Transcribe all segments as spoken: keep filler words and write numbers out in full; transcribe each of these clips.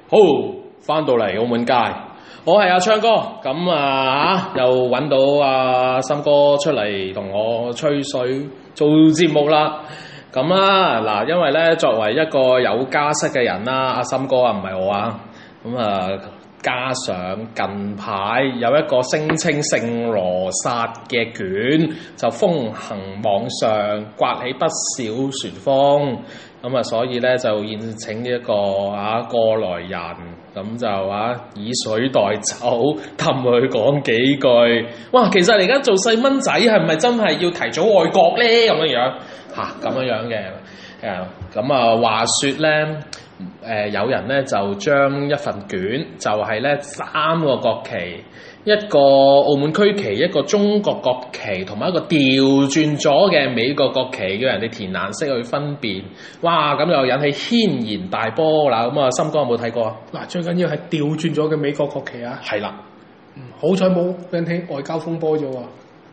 好，翻到嚟澳門街，我係阿昌哥，咁啊又揾到阿森哥出嚟同我吹水做節目啦。咁啊嗱，因為咧作為一個有家室嘅人啦，阿森哥啊唔係我啊，咁啊加上近排有一個聲稱聖羅薩嘅卷就風行網上，刮起不少旋風。咁啊，所以咧就宴請呢一個啊過來人，咁就啊以水代酒，氹佢講幾句。哇！其實而家做細蚊仔係咪真係要提早愛國咧？咁樣樣嚇，咁樣樣嘅誒，咁啊話説咧，誒、呃、有人咧就將一份卷，就係咧三個國旗。一個澳門區旗，一個中國國旗，同埋一個調轉咗嘅美國國旗，叫人哋填顏色去分辨。哇！咁又引起軒然大波啦。咁啊，森哥有冇睇過啊？ 嗱，最緊要係調轉咗嘅美國國旗啊！ 係啦， 嗯，好彩冇引起外交風波啫喎。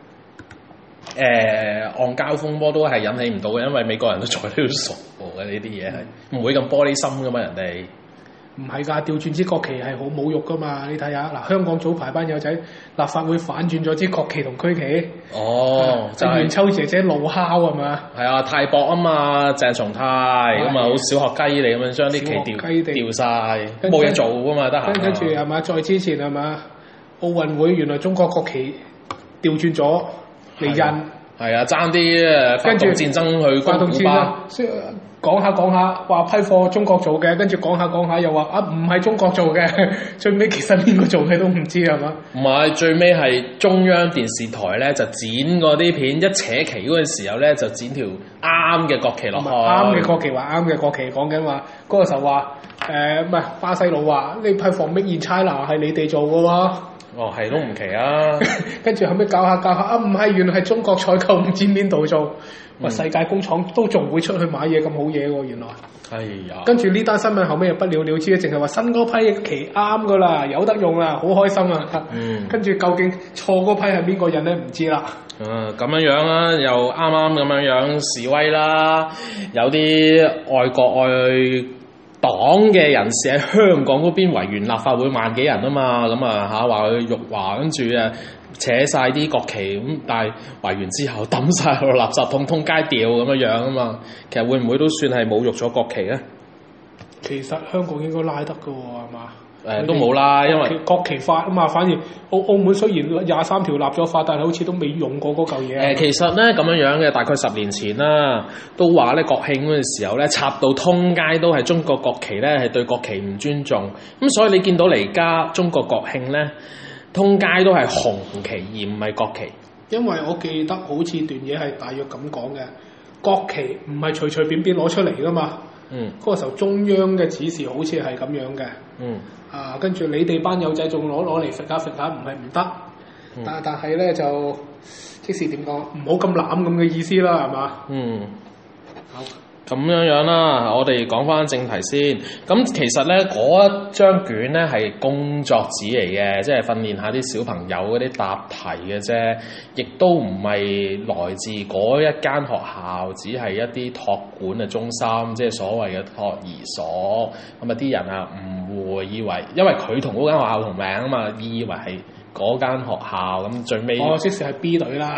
誒，岸交風波都係引起唔到嘅，因為美國人都睬得都傻嘅，呢啲嘢係唔會咁玻璃心噶嘛，人哋。 唔係㗎，調轉支國旗係好侮辱㗎嘛！你睇下嗱，香港早排班友仔立法會反轉咗支國旗同區旗。 哦， 就係元秋姐姐怒敲係嘛？ 係啊，泰博啊嘛，鄭松泰咁啊，好小學雞嚟咁樣將啲旗調調曬，冇嘢做㗎嘛，得閒。 跟住係嘛？再之前係嘛？奧運會原來中國國旗調轉咗嚟印。 係啊，爭啲誒發動戰爭去攻古巴。 講下講下話批貨中國做嘅，跟住講下講下又話啊唔係中國做嘅，最尾其實邊個做嘅都唔知係嘛？ 唔係，最尾係中央電視台咧就剪嗰啲片，一扯旗嗰陣時候咧就剪條啱嘅國旗落去。 啱嘅國旗話啱嘅國旗，講緊話嗰個時候話誒唔係巴西佬話呢批貨 Made in China 係你哋做嘅喎。 哦，係都唔奇啊！ 跟住後尾搞下搞下啊，唔係原來係中國採購，唔知邊度做。話、嗯、世界工廠都仲會出去買嘢咁好嘢喎，原來。係啊。跟住呢單新聞後尾又不了了之，淨係話新嗰批旗啱噶啦，有得用啦，好開心啊！嗯。跟住究竟錯嗰批係邊個人咧？唔知啦。 嗯，咁樣樣啦，又啱啱咁樣樣示威啦，有啲愛國愛黨嘅人士喺香港嗰邊維園立法會萬幾人啊嘛，咁啊嚇話佢辱華，跟住啊扯晒啲國旗咁，但係維園之後抌晒落垃圾桶，通街掉咁樣樣啊嘛，其實會唔會都算係侮辱咗國旗咧？ 其實香港應該拉得㗎喎，係嘛？ 誒、呃、都冇啦，因為國旗法啊嘛，反而澳澳門雖然廿三條立咗法，但係好似都未用過嗰嚿嘢。誒、 呃，其實咧咁樣樣嘅，大概十年前啦，都話咧國慶嗰陣時候咧，插到通街都係中國國旗咧，係對國旗唔尊重。咁所以你見到嚟家中國國慶咧，通街都係紅旗而唔係國旗。 因為我記得好似段嘢係大約咁講嘅，國旗唔係隨隨便便攞出嚟噶嘛。嗯。嗰個時候中央嘅指示好似係咁樣嘅。嗯。啊，跟住你哋班友仔仲攞攞嚟揈下揈下，唔係唔得，嗯、但但係咧就即使點講，唔好咁濫咁嘅意思啦，係嘛？嗯，好， 咁樣樣啦，我哋講翻正題先。咁其實咧嗰一張卷咧係工作紙嚟嘅，即係訓練下啲小朋友嗰啲答題嘅啫，亦都唔係來自嗰一間學校，只係一啲託管嘅中心，即係所謂嘅託兒所。咁啊啲人啊誤會以為，因為佢同嗰間學校同名啊嘛，以為係嗰間學校，咁最尾哦，即使係 B 隊啦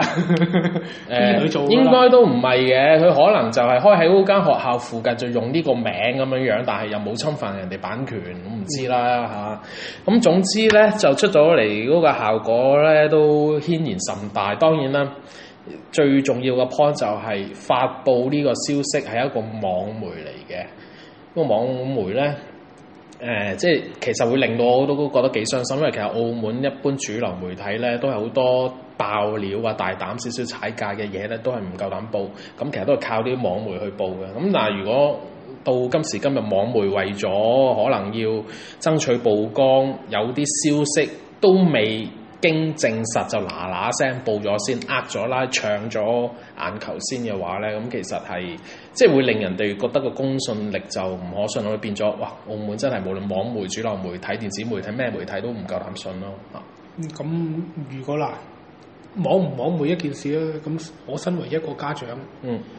，B 隊做啦， 應該都唔係嘅，佢可能就係開喺嗰間學校附近就用呢個名咁樣樣，但係又冇侵犯人哋版權，我唔知啦嚇。咁、嗯啊、總之咧，就出咗嚟嗰個效果咧，都軒然甚大。當然啦，最重要嘅 point 就係發佈呢個消息係一個網媒嚟嘅，嗰、嗰個網媒咧。誒、呃，即係其實會令到我都覺得幾傷心，因為其實澳門一般主流媒體咧都係好多爆料啊、大膽少少踩界嘅嘢咧，都係唔夠膽報。咁其實都係靠啲網媒去報嘅。咁但係如果到今時今日，網媒為咗可能要爭取曝光，有啲消息都未經證實就嗱嗱聲報咗先，呃咗啦，搶咗眼球先嘅話咧，咁其實係即係會令人哋覺得個公信力就唔可信，會變咗哇！澳門真係無論網媒、主流媒體、電子媒體咩媒體都唔夠膽信咯嚇。 咁、嗯、如果嗱網唔網媒一件事咧，咁我身為一個家長，嗯，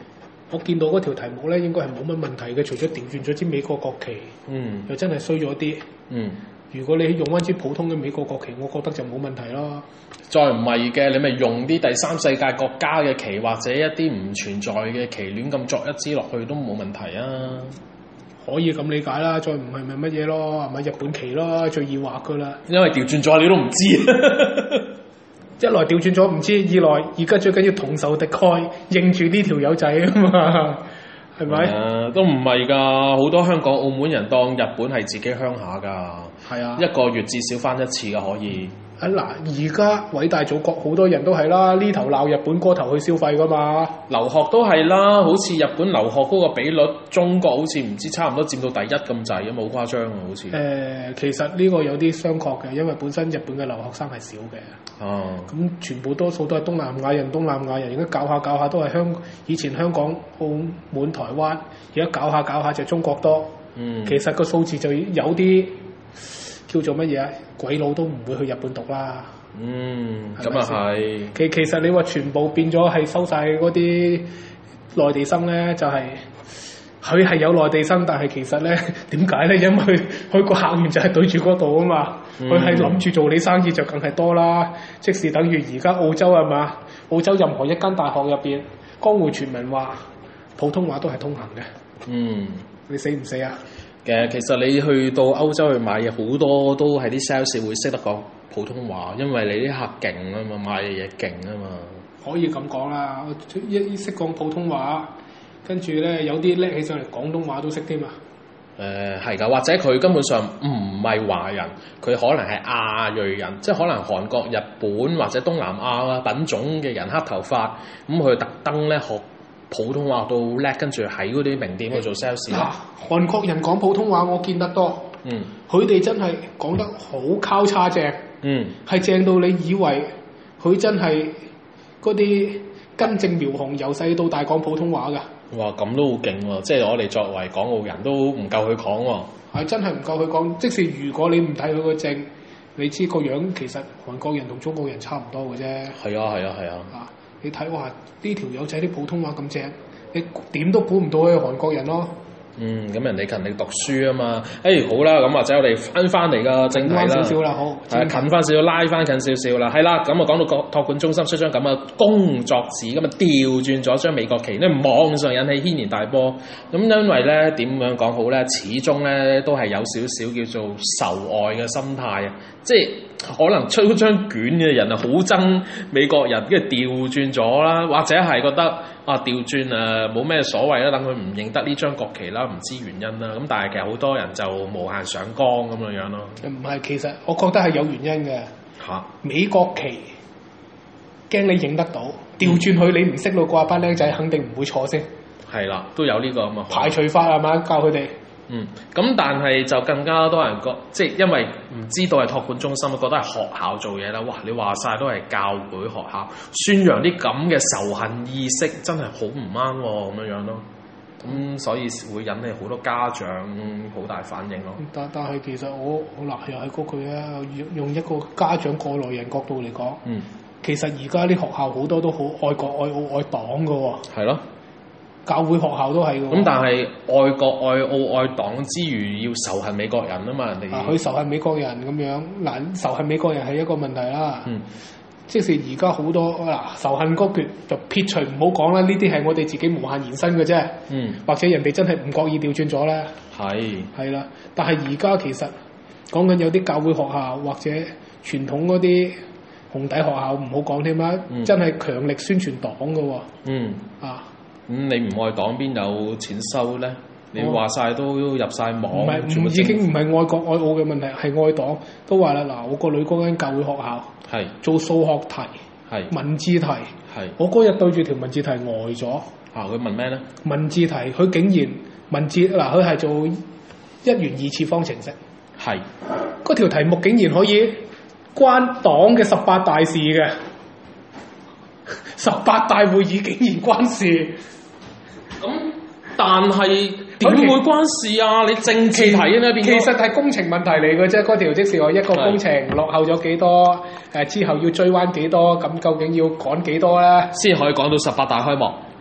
我見到嗰條題目咧，應該係冇乜問題嘅，除咗調轉咗支美國國旗， 嗯， 又真係衰咗啲， 嗯。 如果你用翻支普通嘅美國國旗，我覺得就冇問題咯。 再唔係嘅，你咪用啲第三世界國家嘅旗，或者一啲唔存在嘅旗，亂咁作一支落去都冇問題啊。 可以咁理解啦，再唔係咪乜嘢咯？係咪日本旗咯？最易畫噶啦。因為調轉咗你都唔知。 一來調轉咗唔知，二來而家最緊要同仇敵愾，認住呢條友仔啊嘛。係咪？ 啊，都唔係㗎，好多香港、澳門人當日本係自己鄉下㗎。係啊，一個月至少返一次㗎，可以。 啊嗱，而家偉大祖國好多人都係啦，呢頭鬧日本，嗰頭去消費㗎嘛。 留學都係啦，好似日本留學嗰個比率，中國好似唔知差唔多佔到第一咁滯，咁好誇張啊，好似。誒、 呃，其實呢個有啲商確嘅，因為本身日本嘅留學生係少嘅。哦、啊。咁全部多數都係東南亞人，東南亞人而家搞下搞下都係香，以前香港、澳門、台灣，而家搞下搞下就中國多。嗯。其實個數字就有啲叫做乜嘢啊？鬼佬都唔會去日本讀啦。 嗯，咁啊係。 其其實你話全部變咗係收晒嗰啲內地生咧，就係佢係有內地生，但係其實咧點解咧？因為佢個客源就係對住嗰度啊嘛。佢係諗住做你生意就梗係多啦。即是等於而家澳洲係嘛？澳洲任何一間大學入邊，江湖傳聞話普通話都係通行嘅。嗯，你死唔死啊？ 嘅，其實你去到歐洲去買嘢，好多都係啲 sales 會識得講普通話，因為你啲客勁啊嘛，買嘢嘢勁啊嘛。 可以咁講啦，一識講普通話，跟住咧有啲叻起上嚟廣東話都識添啊。 誒係㗎，或者佢根本上唔係華人，佢可能係亞裔人，即係可能韓國、日本或者東南亞啊品種嘅人，黑頭髮，咁佢特登咧學普通話到叻，跟住喺嗰啲名店去做 sales。嗱， 韓國人講普通話我見得多，嗯，佢哋真係講得好交叉正，嗯，係正到你以為佢真係嗰啲根正苗紅，由細到大講普通話㗎。 哇，咁都好勁喎！即係我哋作為港澳人都唔夠佢講喎。 係真係唔夠佢講，即使如果你唔睇佢個證，你知個樣其實韓國人同中國人差唔多嘅啫。係啊係啊係啊！啊，你睇哇，呢條友仔啲普通話咁正，你點都估唔到佢係韓國人咯。 嗯，咁人哋勤力讀書啊嘛。誒、哎、好啦，咁或者我哋翻翻嚟個正題啦。 少少啦，好。 係近翻少少，拉翻近少少啦。係啦，咁啊講到託管中心出張咁嘅工作紙，咁啊調轉咗張美國旗咧，網上引起軒然大波。咁因為咧點樣講好咧，始終咧都係有少少叫做仇外嘅心態啊，即係可能出張卷嘅人啊好憎美國人，跟住調轉咗啦，或者係覺得啊調轉誒冇咩所謂啦，等佢唔認得呢張國旗啦。唔知原因啦，咁但係其實好多人就無限上綱咁樣樣咯。 唔係，其實我覺得係有原因嘅。嚇、啊！美國旗驚你認得到，調轉去你唔識路嘅話，班僆仔肯定唔會錯先。係啦，都有呢個咁啊。 排除法係嘛，教佢哋。 嗯，咁但係就更加多人覺，即係因為唔知道係託管中心，覺得係學校做嘢啦。哇！你話晒都係教會學校宣揚啲咁嘅仇恨意識，真係好唔啱喎，咁樣樣咯。咁、嗯、所以會引起好多家長好大反應咯。 但但係其實我我嗱又係嗰句啊，用用一個家長過來人角度嚟講，嗯，其實而家啲學校好多都好愛國愛澳愛黨噶喎。係咯，教會學校都係㗎。咁但係愛國愛澳愛黨之餘，要仇恨美國人啊嘛，人哋。啊，佢仇恨美國人咁樣，嗱仇恨美國人係一個問題啦。嗯。即是而家好多嗱仇恨嗰橛就撇除唔好講啦，呢啲係我哋自己無限延伸嘅啫。嗯，或者人哋真係唔覺意調轉咗咧。係係啦，但係而家其實講緊有啲教會學校或者傳統嗰啲紅底學校唔好講添啦，嗯、真係強力宣傳黨嘅喎。嗯啊，咁、嗯、你唔愛黨邊有錢收咧？你話晒都入晒網，唔係唔已經唔係愛國愛澳嘅問題，係愛黨都話啦。嗱，我個女嗰間教會學校係做數學題，係文字題，係我嗰日對住條文字題呆咗。啊，佢問咩咧？文字題佢竟然文字嗱，佢係做一元二次方程式，係嗰條題目竟然可以關黨嘅十八大事嘅，十八大會議竟然關事，咁但係。點會關事啊？你政治題喺邊？其實係工程問題嚟嘅啫。嗰條即是話一個工程落後咗幾多，誒之後要追彎幾多，咁究竟要趕幾多咧？先可以講到十八大開幕。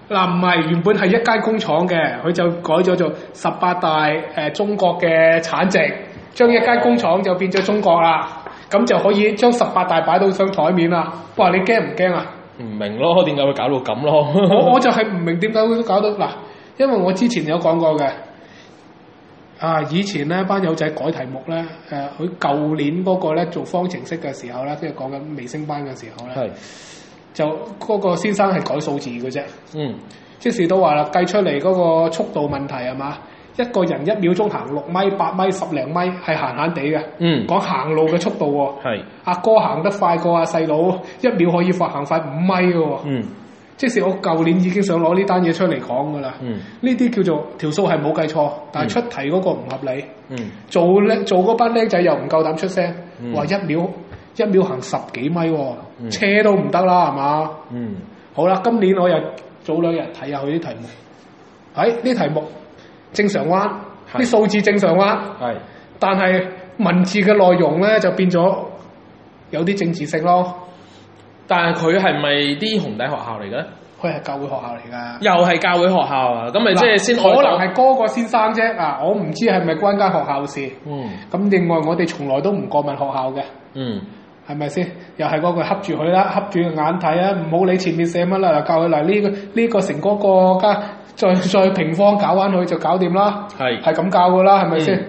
嗱，唔係，原本係一間工廠嘅，佢就改咗做十八大誒、呃、中國嘅產值，將一間工廠就變咗中國啦，咁就可以將十八大擺到上台面啦。哇！你驚唔驚啊？ 唔明咯，點解會搞到咁咯？ 我我就係唔明點解會搞到嗱，因為我之前有講過嘅。啊！以前咧班友仔改題目咧，誒佢舊年嗰個咧做方程式嘅時候咧，即係講緊微升班嘅時候咧，是就嗰個先生係改數字嘅啫。嗯，即時都話啦，計出嚟嗰個速度問題係嘛？一個人一秒鐘行六米、八米、十零米係閒閒地嘅。嗯，講行路嘅速度喎。係是。阿哥行得快過阿細佬，一秒可以快行快五米嘅喎。嗯。即使我舊年已經想攞呢單嘢出嚟講㗎啦，呢啲、嗯、叫做條數係冇計錯，但係出題嗰個唔合理。嗯、做咧做嗰班僆仔又唔夠膽出聲，話、嗯、一秒一秒行十幾米喎，嗯、車都唔得啦，係嘛？嗯、好啦，今年我又早兩日睇下佢啲題目，喺啲題目正常彎，啲數是字正常彎，是但係文字嘅內容咧就變咗有啲政治性咯。 但係佢係咪啲紅底學校嚟嘅咧？ 佢係教會學校嚟㗎。 又係教會學校啊！咁咪即係先可能係嗰個先生啫啊！我唔知係咪關間學校事。嗯。咁另外我哋從來都唔過問學校嘅。嗯。係咪先？又係嗰句恰住佢啦，恰住個眼睇啊！唔好理前面寫乜啦，教佢嗱呢個呢、呢個成嗰個加再再平方搞翻佢就搞掂啦。係是。係咁教㗎啦，係咪先？嗯、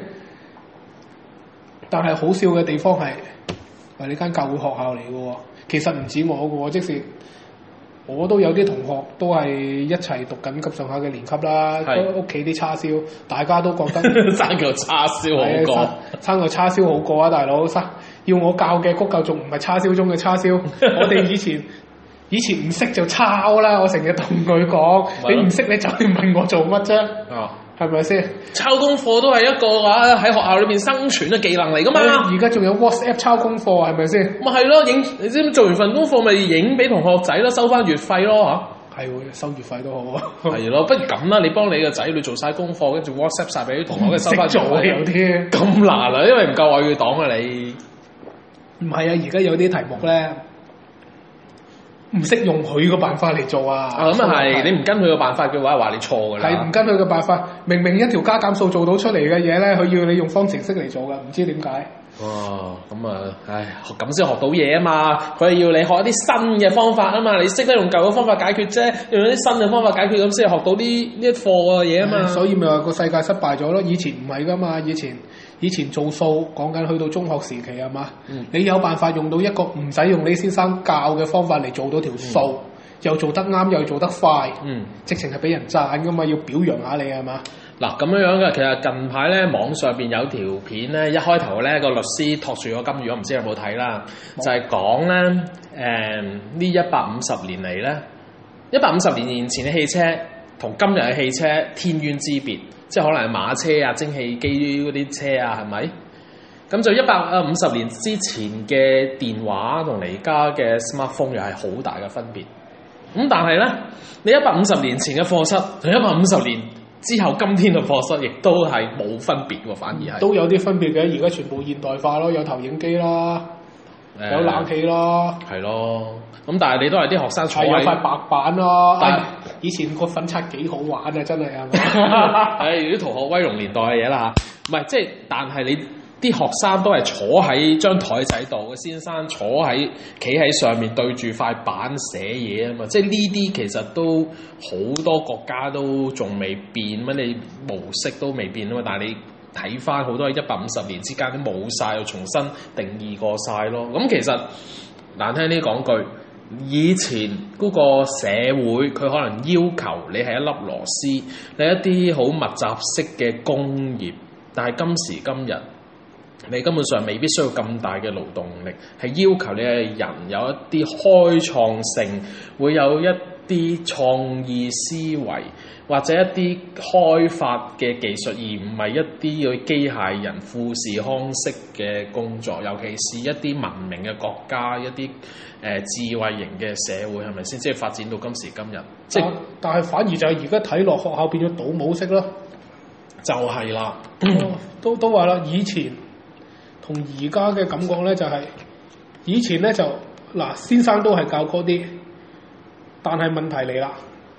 但係好笑嘅地方係，係呢間教會學校嚟嘅喎。其實唔止我嘅喎，即使我都有啲同學都係一齊讀緊急上下嘅年級啦，屋企啲叉燒，大家都覺得生個叉燒好過， 生個叉燒好過啊！大佬，生要我教嘅谷教仲唔係叉燒中嘅叉燒，我哋以前以前唔識就抄啦，我成日同佢講，你唔識你走去問我做乜啫？哦係咪先？ 抄功課都係一個話喺學校裏邊生存嘅技能嚟噶嘛？ 而家仲有 WhatsApp 抄功課係咪先？ 咪係咯，影你知唔知做完份功課咪影俾同學仔咯，收翻月費咯嚇。係喎，收月費都好啊。 係咯，不如咁啦，你幫你個仔女做晒功課，跟住 WhatsApp 晒俾啲同學，跟住收翻做啊，有啲咁難啊，因為唔夠愛嘅黨啊你。 唔係啊，而家有啲題目咧。唔識用佢個辦法嚟做啊！ 啊咁啊係，你唔跟佢個辦法嘅話，話你錯㗎啦。 係唔跟佢個辦法，明明一條加減數做到出嚟嘅嘢咧，佢要你用方程式嚟做㗎，唔知點解。 哇！咁啊，唉，咁先學到嘢啊嘛！佢係要你學一啲新嘅方法啊嘛，你識得用舊嘅方法解決啫，用一啲新嘅方法解決咁先係學到啲呢一課嘅嘢啊嘛。 所以咪話個世界失敗咗咯？以前唔係㗎嘛，以前。以前做數講緊去到中學時期係嘛？嗯、你有辦法用到一個唔使用李先生教嘅方法嚟做到條數，嗯、又做得啱又做得快，嗯、直情係俾人讚噶嘛？要表揚下你係嘛？嗱咁樣樣嘅，其實近排咧網上邊有條片咧，一開頭咧個律師托住個金魚，我唔知有冇睇啦，嗯、就係講咧誒呢一百五十年嚟咧，一百五十年前嘅汽車同今日嘅汽車天淵之別。即係可能係馬車啊、蒸汽機嗰啲車啊，係咪？咁就一百啊五十年之前嘅電話同而家嘅 smartphone 又係好大嘅分別。咁但係咧，你一百五十年前嘅課室同一百五十年之後今天嘅課室，亦都係冇分別喎，反而係都有啲分別嘅。而家全部現代化咯，有投影機啦，嗯、有冷氣啦， 係咯。咁但係你都係啲學生坐喺， 有塊白板咯。但係以前個粉刷幾好玩啊，真係啊！ 係啲逃學威龍年代嘅嘢啦嚇，唔係即係，但係你啲學生都係坐喺張台仔度，個先生坐喺企喺上面對住塊板寫嘢啊嘛，即係呢啲其實都好多國家都仲未變乜，你模式都未變啊嘛，但係你睇翻好多一百五十年之間都冇晒，又重新定義過晒咯。咁其實難聽啲講句。以前嗰個社會，佢可能要求你係一粒螺絲，你一啲好密集式嘅工業，但係今時今日，你根本上未必需要咁大嘅勞動力，係要求你嘅人有一啲開創性，會有一啲創意思維，或者一啲開發嘅技術，而唔係一啲嘅機械人富士康式嘅工作，尤其是一啲文明嘅國家，一啲誒、呃、智慧型嘅社會，係咪先？即係發展到今時今日，即係但係反而就係而家睇落學校變咗倒模式咯， 就係啦， 都都話啦，以前同而家嘅感覺咧就係、是，以前咧就嗱先生都係教嗰啲，但係問題嚟啦。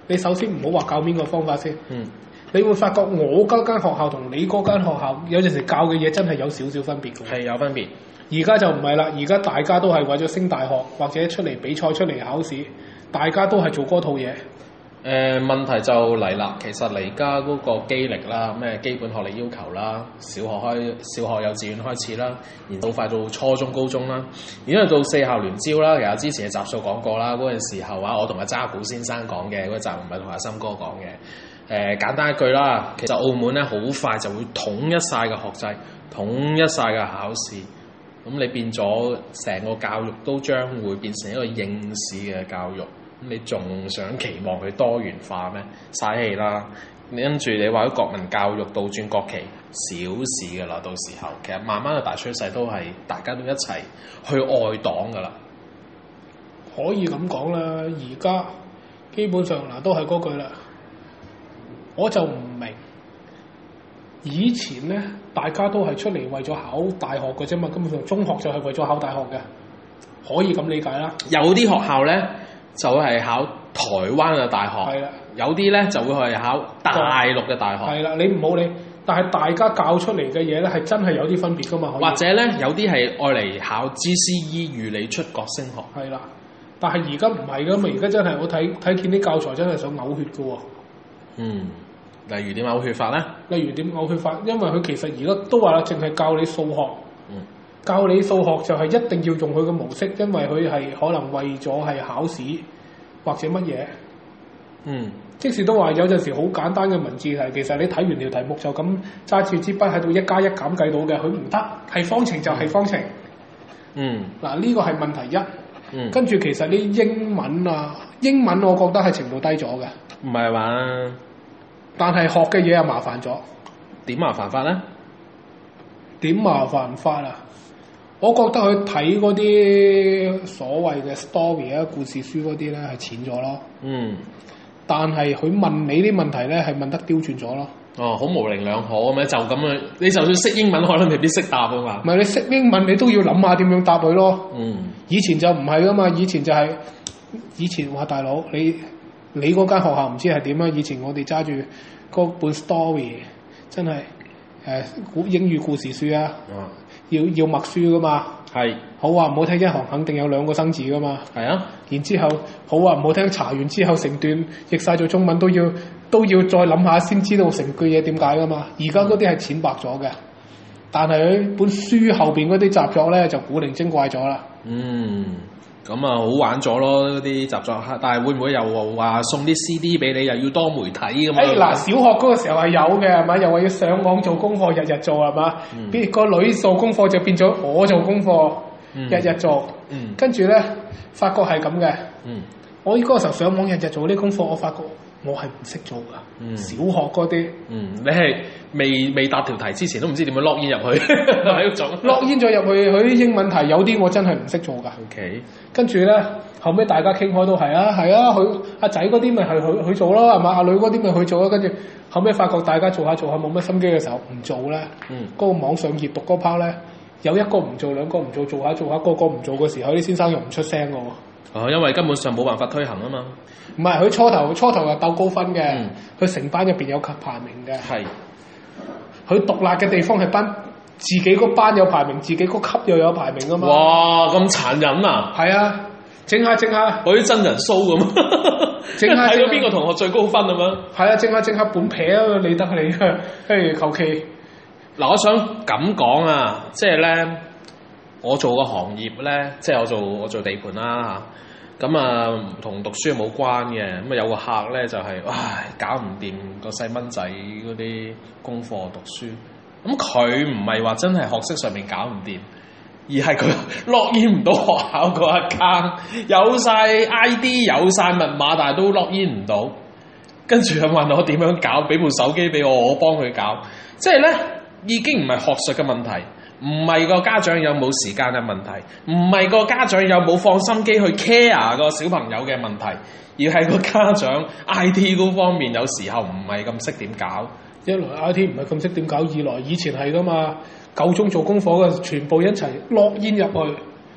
你首先唔好話教邊個方法先。 嗯。 你會發覺我嗰間學校同你嗰間學校有陣時教嘅嘢真係有少少分別嘅。 係有分別。 而家就唔係啦，而家大家都係為咗升大學或者出嚟比賽、出嚟考試，大家都係做嗰套嘢。誒、 呃、問題就嚟啦，其實而家嗰個基歷啦，咩基本學歷要求啦，小學開小學幼稚園開始啦，然後快到初中、高中啦，然之後到四校聯招啦。其實之前嘅集數講過啦，嗰陣時候啊，我同阿渣古先生講嘅嗰集唔係同阿森哥講嘅。誒、呃、簡單一句啦，其實澳門咧好快就會統一晒嘅學制，統一晒嘅考試，咁你變咗成個教育都將會變成一個應試嘅教育，咁你仲想期望佢多元化咩？嘥氣啦！你跟住你話啲國民教育倒轉國旗，小事㗎啦，到時候其實慢慢嘅大趨勢都係大家都一齊去愛黨㗎啦。 可以咁講啦，而家基本上嗱都係嗰句啦。我就唔明，以前咧大家都係出嚟為咗考大學嘅啫嘛，根本上中學就係為咗考大學嘅，可以咁理解啦。 有啲學校咧就係考台灣嘅大學， 係啦， 有啲咧就會係考大陸嘅大學。 係啦，你唔好理，但係大家教出嚟嘅嘢咧係真係有啲分別噶嘛。 或者咧有啲係愛嚟考 G C E 預你出國升學。 係啦，但係而家唔係噶嘛，而家真係我睇睇見啲教材真係想嘔血噶喎。 嗯。例如點嘔血法咧？ 例如點嘔血法？因為佢其實而家都話啦，淨係教你數學， 嗯、教你數學就係一定要用佢嘅模式，因為佢係可能為咗係考試或者乜嘢。嗯，即使都話有陣時好簡單嘅文字題，其實你睇完條題目就咁揸住支筆喺度一加一減計到嘅，佢唔得，係方程就係方程。嗯，嗱呢、這個係問題一。嗯，跟住其實啲英文啊，英文我覺得係程度低咗嘅。 唔係話。 但係學嘅嘢又麻煩咗， 點麻煩法咧？ 點麻煩法啊？我覺得佢睇嗰啲所謂嘅 story 啊、故事書嗰啲咧係淺咗咯。嗯。但係佢問你啲問題咧係問得刁鑽咗咯。哦，好模棱兩可咁樣就咁樣，你就算識英文可能未必識答啊嘛。唔係你識英文你都要諗下點樣答佢咯。嗯。以前就唔係噶嘛，以前就係、是、以前話大佬你。你嗰間學校唔知係點啊？以前我哋揸住嗰本 story， 真係誒古英語故事書啊，嗯、要要默書噶嘛。係是好話唔好聽，一行肯定有兩個生字噶嘛。係啊，然之後好話唔好聽，查完之後成段譯晒做中文都要都要再諗下先知道成句嘢點解噶嘛。而家嗰啲係淺白咗嘅，但係佢本書後邊嗰啲習作咧就古靈精怪咗啦。嗯。咁啊，好玩咗咯！嗰啲習作，但係會唔會又話送啲 C D 俾你，又要多媒體咁啊？誒嗱、哎，小學嗰個時候係有嘅，係咪？又話要上網做功課，日日做係嘛？邊、嗯、個女做功課就變咗我做功課，嗯、日日做。嗯、跟住咧，發覺係咁嘅。嗯、我嗰個時候上網日日做啲功課，我發覺我係唔識做噶。嗯、小學嗰啲，嗯，你係未未答條題之前都唔知點樣 log in 入去喺度做。log in 咗入去，佢啲英文題有啲我真係唔識做噶。OK。跟住咧，後尾大家傾開都係啊，係啊，佢阿仔嗰啲咪係佢佢做咯，係嘛？阿女嗰啲咪去做咯。跟住後尾發覺大家做下做下冇乜心機嘅時候唔做咧，嗯，嗰個網上閱讀嗰 part 咧，有一個唔做，兩個唔做，做下做下個個唔做嘅時候，啲先生又唔出聲嘅喎。哦，因為根本上冇辦法推行啊嘛。唔係，佢初頭初頭又鬥高分嘅，佢成、嗯、班入邊有級排名嘅。係是。佢獨立嘅地方係班自己個班有排名，自己個級又有排名啊嘛。哇，咁殘忍啊！係啊，整下整下，好似真人 show 咁。整下睇到邊個同學最高分啊嘛？係啊，整下整下本撇啊，理得你啊，譬如求其。嗱，我想咁講啊，即係咧，我做個行業咧，即係我做我做地盤啦嚇。咁啊，同讀書冇關嘅，咁啊有個客咧就係、是，唉，搞唔掂個細蚊仔嗰啲功課讀書。咁佢唔係話真係學識上面搞唔掂，而係佢log in唔到學校個 account，有晒 I D 有晒密碼，但係都log in唔到。跟住佢問我點樣搞，俾部手機俾我，我幫佢搞。即係咧，已經唔係學術嘅問題。唔係個家長有冇時間嘅問題，唔係個家長有冇放心機去 care 個小朋友嘅問題，而係個家長 I T 嗰方面有時候唔係咁識點搞。一來 I T 唔係咁識點搞，二來以前係噶嘛，夠鐘做功課嘅全部一齊 log in 入去，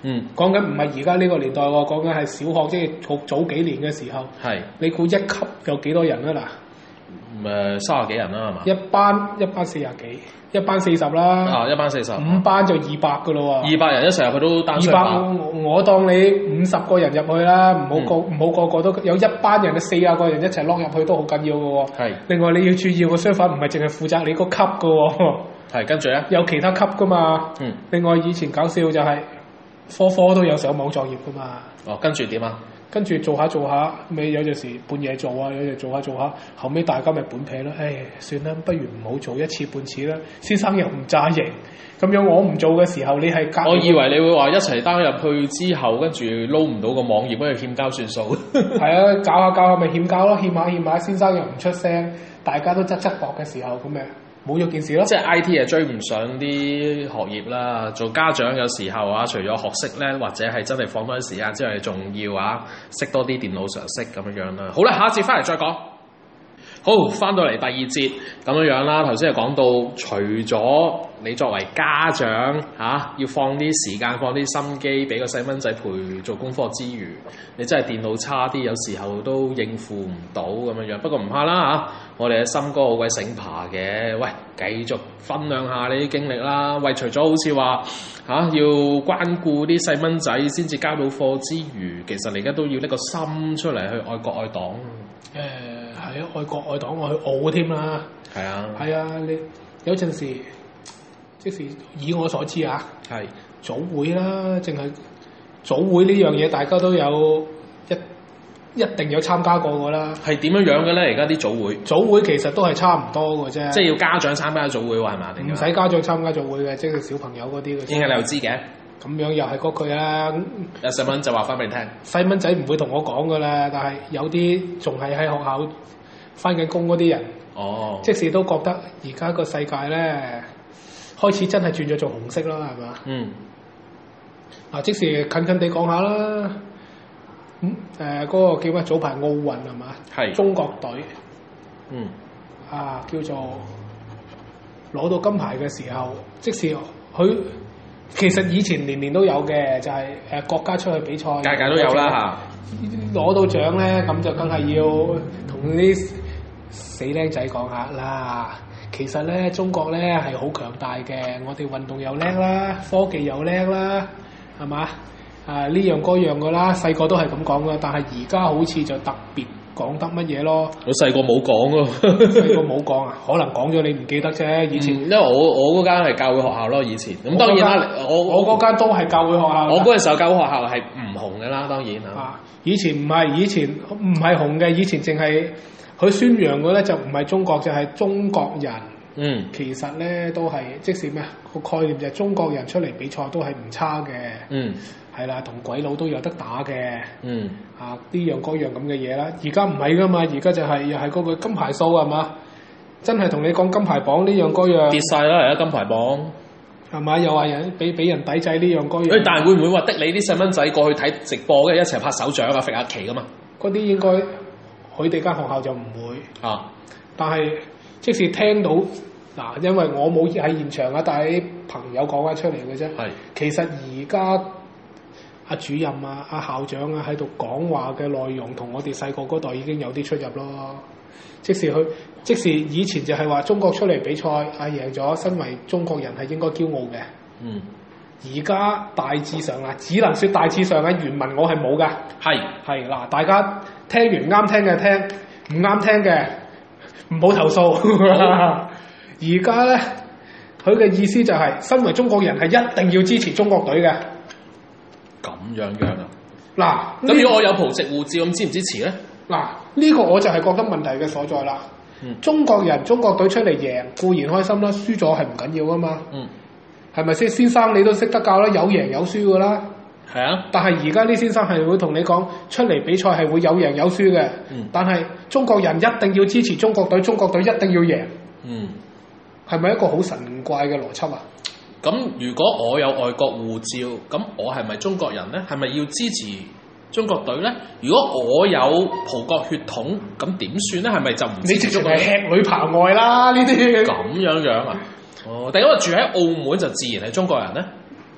嗯，講緊唔係而家呢個年代喎，講緊係小學，即係早早幾年嘅時候。係是。你估一級有幾多人啊？嗱， 誒三十幾人啦，係嘛？ 一班一班四十幾，一班四十啦。啊， 一班四十。 五班就二百噶咯喎。 二百人一齊入去都單雙百。二百，我當你五十個人入去啦，唔好個唔好、嗯、個個都有一班人嘅四十個人一齊落入去都好緊要嘅喎。係是。另外你要注意個相反，唔係淨係負責你個級嘅喎。係，跟住咧。有其他級噶嘛？嗯。另外以前搞笑就係、是。科科都有上網作業噶嘛？ 哦，跟住點啊？ 跟住做下做下，咪有陣時半夜做啊，有陣做下做下，後尾大家咪本撇啦。唉，算啦，不如唔好做一次半次啦。先生又唔揸型，咁樣我唔做嘅時候，你係交。 我以為你會話一齊單入去之後，跟住撈唔到個網頁，跟住欠交算數。 係啊，搞下搞下咪欠交咯，欠下欠下，先生又唔出聲，大家都側側膊嘅時候，咁咪冇咗件事咯。 即係 I T 係追唔上啲學業啦。做家長有時候啊，除咗學識咧，或者係真係放多啲時間之外，仲要啊識多啲電腦常識咁樣樣啦。好啦，下一節翻嚟再講。好，翻到嚟第二節咁樣樣啦。頭先係講到，除咗你作為家長嚇、啊、要放啲時間、放啲心機，俾個細蚊仔陪做功課之餘，你真係電腦差啲，有時候都應付唔到咁樣樣。不過唔怕啦嚇、啊，我哋嘅森哥好鬼醒爬嘅。喂，繼續分享下你啲經歷啦。喂，除咗好似話嚇要關顧啲細蚊仔先至交到課之餘，其實你而家都要拎個心出嚟去愛國愛黨。 誒、呃。係啊，愛國愛黨，我去澳添啦。係啊，係啊，你有陣時，即是以我所知啊，係早會啦，淨係早會呢樣嘢，大家都有一一定有參加過㗎啦。係點樣樣嘅咧？而家啲早會，早會其實都係差唔多嘅啫。即係要家長參加早會喎，係嘛？唔使家長參加早會嘅，即係小朋友嗰啲嘅。應該你又知嘅。咁樣又係嗰句啦。有細蚊就話翻俾你聽。細蚊仔唔會同我講㗎啦，但係有啲仲係喺學校翻緊工嗰啲人，哦，即使都覺得而家個世界咧開始真係轉咗做紅色啦，係嘛？嗯。嗱，即使近近地講下啦，咁誒嗰個叫咩？早排奧運係嘛？係。是中國隊。嗯。啊，叫做攞到金牌嘅時候，即使佢。其實以前年年都有嘅，就係、是、誒國家出去比賽，屆屆都有啦嚇。攞到獎咧，咁就梗係要同啲死僆仔講下啦。其實咧，中國咧係好強大嘅，我哋運動又叻啦，科技又叻啦，係嘛？啊呢樣嗰樣噶啦，細個都係咁講噶，但係而家好似就特別講得乜嘢咯？我細個冇講咯，細個冇講啊，可能講咗你唔記得啫。以前、嗯、因為我我嗰間係教會學校咯，以前咁當然啦，我我嗰間都係教會學校。我嗰陣時候教會學校係唔紅嘅啦，當然啊。以前唔係，以前唔係紅嘅，以前淨係佢宣揚嘅咧，就唔係中國，就係、是、中國人。嗯，其實咧都係即是咩個概念就係中國人出嚟比賽都係唔差嘅。嗯。係啦，同鬼佬都有得打嘅。嗯。啊，呢樣嗰樣咁嘅嘢啦，而家唔係噶嘛，而家就係、是、又係嗰個金牌數係嘛？真係同你講金牌榜呢樣嗰樣。跌晒啦，而家金牌榜。係嘛？又話人俾俾人抵制呢樣嗰樣。誒，但係會唔會話的你啲細蚊仔過去睇直播嘅一齊拍手掌啊、揈下旗噶嘛？嗰啲應該佢哋間學校就唔會。啊。但係即使聽到嗱，因為我冇喺現場啊，但係啲朋友講翻出嚟嘅啫。係。其實而家。阿主任啊、阿校長啊喺度講話嘅內容，同我哋細個嗰代已經有啲出入咯。即使佢，即使以前就係話中國出嚟比賽，啊贏咗，身為中國人係應該驕傲嘅。嗯。而家大致上啊，只能說大致上嘅原文我係冇㗎。係係嗱，大家聽完啱聽嘅聽，唔啱聽嘅唔好投訴。而家咧，佢嘅意思就係、是，身為中國人係一定要支持中國隊嘅。咁樣樣啊！嗱，咁如果我有葡籍護照，咁支唔支持咧？嗱，呢、這個我就係覺得問題嘅所在啦。嗯、中國人、中國隊出嚟贏固然開心啦，輸咗係唔緊要噶嘛。嗯，係咪先？先生你都識得教啦，有贏有輸噶啦。係啊。但係而家啲先生係會同你講，出嚟比賽係會有贏有輸嘅。嗯。但係中國人一定要支持中國隊，中國隊一定要贏。嗯。係咪一個好神怪嘅邏輯啊？咁如果我有外國護照，咁我係咪中國人咧？係咪要支持中國隊咧？如果我有葡國血統，咁點算咧？係咪就唔支持中國隊？你直情係吃裏扒外啦！呢啲咁樣樣啊？哦，定因為住喺澳門就自然係中國人咧？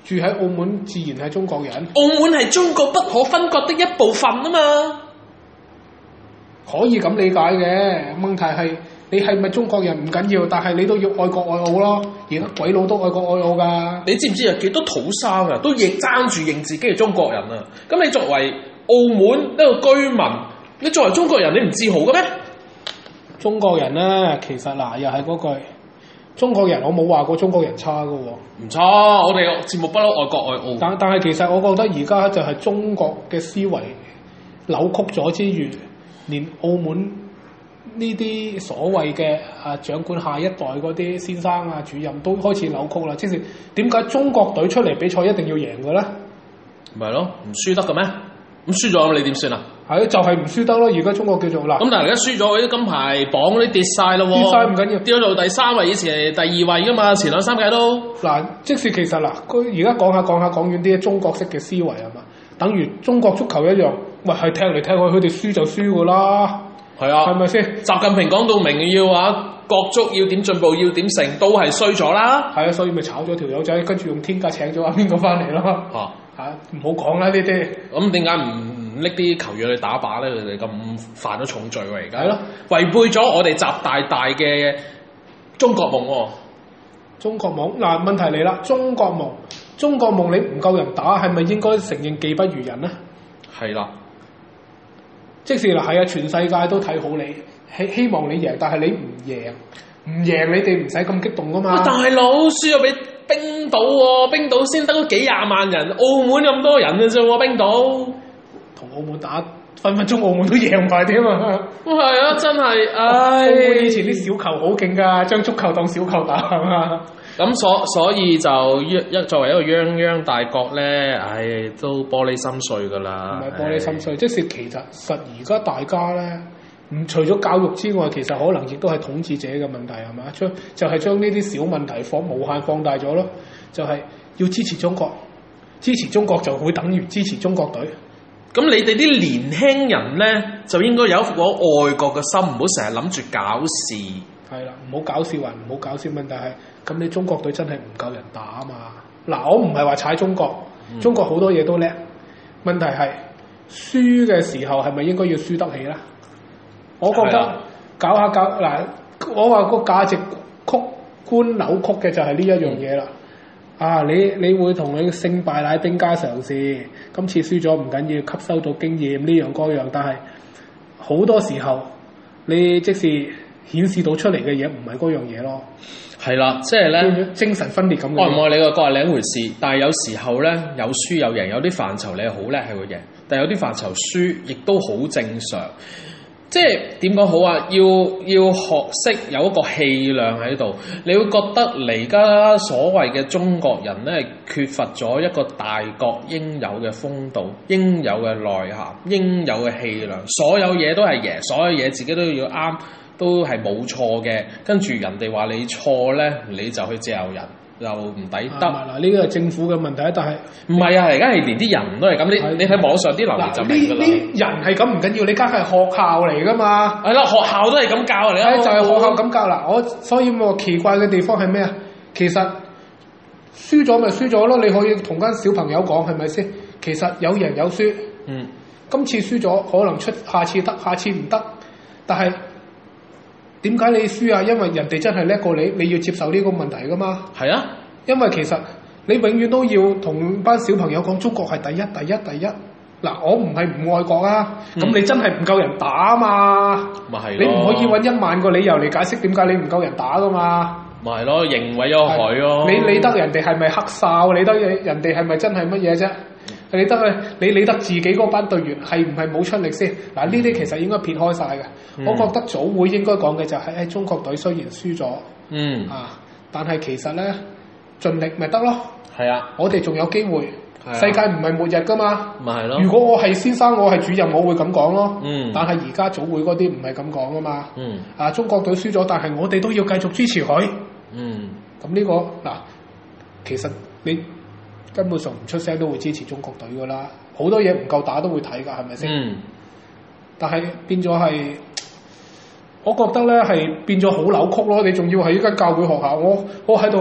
住喺澳門自然係中國人。 澳門係中國不可分割的一部分啊嘛， 可以咁理解嘅。問題係你係咪中國人唔緊要，但係你都要愛國愛澳咯。而家鬼佬都愛國愛澳㗎。 你知唔知啊？幾多土生啊，都亦爭住認自己係中國人啊！咁你作為澳門一個居民，你作為中國人，你唔自豪嘅咩？ 中國人咧，其實嗱，又係嗰句，中國人我冇話過中國人差㗎喎。 唔錯，我哋節目不嬲愛國愛澳。 但但係其實我覺得而家就係中國嘅思維扭曲咗之餘，連澳門呢啲所謂嘅啊掌管下一代嗰啲先生啊主任都開始扭曲啦。即係點解中國隊出嚟比賽一定要贏嘅咧？ 咪係咯，唔輸得嘅咩？咁輸咗你點算啊？ 係就係唔輸得咯。而家中國叫做嗱， 咁但係而家輸咗嗰啲金牌榜嗰啲跌晒咯喎，跌晒唔緊要，跌咗到第三位，以前係第二位噶嘛，前兩三屆都嗱。即使其實嗱，而家講下講下講遠啲，中國式嘅思維係嘛，等於中國足球一樣，喂係踢嚟踢去，佢哋輸就輸噶啦。係啊，係咪先？ 習近平講到明要話國足要點進步，要點成，都係衰咗啦。 係啊，所以咪炒咗條友仔，跟住用天價請咗阿邊個翻嚟咯。嚇嚇，唔好講啦呢啲。咁點解唔拎啲球員去打靶咧？佢哋咁犯咗重罪喎，而家係咯，違背咗我哋習大大嘅中國夢喎。 中國夢嗱，問題嚟啦，中國夢，中國夢你唔夠人打，係咪應該承認技不如人咧？ 係啦。 即使嗱係啊，全世界都睇好你，希希望你贏，但係你唔贏，唔贏你哋唔使咁激動噶嘛。大佬輸咗俾冰島喎，冰島先得嗰幾廿萬人，澳門咁多人嘅啫喎，冰島同澳門打分分鐘澳門都贏埋添啊！係啊，真係，唉！澳門以前啲小球好勁㗎，將足球當小球打係嘛。咁所所以就一作為一個泱泱大國咧，唉，都玻璃心碎噶啦。唔係玻璃心碎，即係其實實而家大家咧，唔除咗教育之外，其實可能亦都係統治者嘅問題係嘛？將就係將呢啲小問題放無限放大咗咯。就係、是、要支持中國，支持中國就會等於支持中國隊。咁你哋啲年輕人咧，就應該有一顆愛國嘅心，唔好成日諗住搞事。係啦，唔好搞笑還唔好搞笑，問題係咁你中國隊真係唔夠人打啊嘛！嗱，我唔係話踩中國，嗯、中國好多嘢都叻，問題係輸嘅時候係咪應該要輸得起咧？我覺得搞下搞嗱，我話個價值曲觀扭曲嘅就係呢一樣嘢啦。嗯、啊，你你會同佢勝敗乃兵家常事，今次輸咗唔緊要，吸收到經驗呢樣嗰樣，但係好多時候你即使顯示到出嚟嘅嘢唔係嗰樣嘢咯，係啦，即係咧精神分裂咁。愛唔愛你個國係另一回事，但係有時候咧有輸有贏，有啲範疇你係好叻係會贏，但係有啲範疇輸亦都好正常。即係點講好啊？要要學識有一個氣量喺度，你會覺得而家所謂嘅中國人咧缺乏咗一個大國應有嘅風度、應有嘅內涵、應有嘅氣量，所有嘢都係贏，所有嘢自己都要啱。都係冇錯嘅，跟住人哋話你錯咧，你就去嚼人，又唔抵得。嗱，呢個係政府嘅問題，但係唔係啊？而家係連啲人都係咁，你你睇網上啲留言就明㗎啦。呢人係咁唔緊要，你間係學校嚟㗎嘛？係啦，學校都係咁教嚟啊。就係學校咁教啦。我所以我奇怪嘅地方係咩啊？其實輸咗咪輸咗咯，你可以同間小朋友講係咪先？其實有贏有輸。嗯。今次輸咗可能出下次得，下次唔得，但係。點解你輸啊？因為人哋真係叻過你，你要接受呢個問題噶嘛。係啊，因為其實你永遠都要同班小朋友講中國係第一、第一、第一。嗱，我唔係唔愛國啊，咁、嗯、你真係唔夠人打啊嘛。咪係咯，你唔可以揾一萬個理由嚟解釋點解你唔夠人打噶嘛。咪係咯，認為咗佢咯。你理得人哋係咪黑哨？理得人哋係咪真係乜嘢啫？你得啊！你理得自己嗰班隊員係唔係冇出力先？嗱，呢啲其實應該撇開晒嘅。嗯、我覺得組會應該講嘅就係、是，誒中國隊雖然輸咗，嗯啊，但係其實咧盡力咪得咯。係啊，我哋仲有機會。啊、世界唔係末日噶嘛。咪係咯。如果我係先生，我係主任，我會咁講咯。嗯。但係而家組會嗰啲唔係咁講噶嘛。嗯。啊，中國隊輸咗，但係我哋都要繼續支持佢。嗯。咁呢、這個嗱，其實你。根本上唔出聲都會支持中國隊噶啦，好多嘢唔夠打都會睇噶，係咪先？嗯。但係變咗係，我覺得咧係變咗好扭曲咯。你仲要喺依間教會學校，我我喺度